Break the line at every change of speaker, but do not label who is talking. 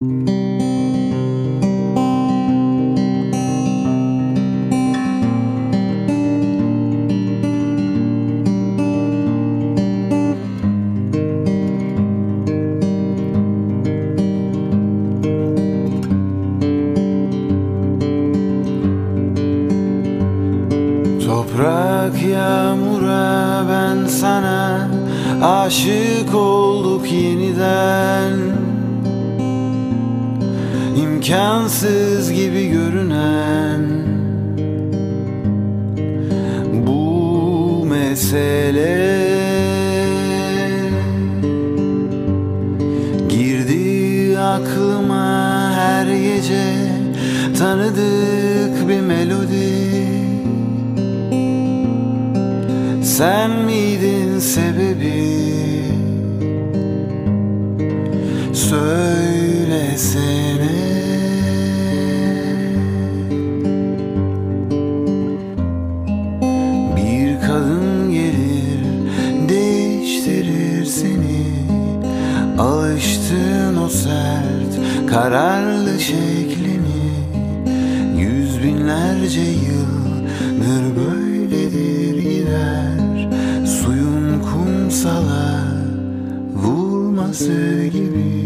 Toprak, yağmura, ben sana aşık olduk yeniden. İmkansız gibi görünen bu mesele girdi aklıma her gece, tanıdık bir melodi. Sen miydin sebebi? Söylesene. Bir kadın gelir, değiştirir seni. Alıştın o sert, kararlı şeklini. Yüz binlerce yıldır böyledir gider. Suyun kumsala vurması gibi.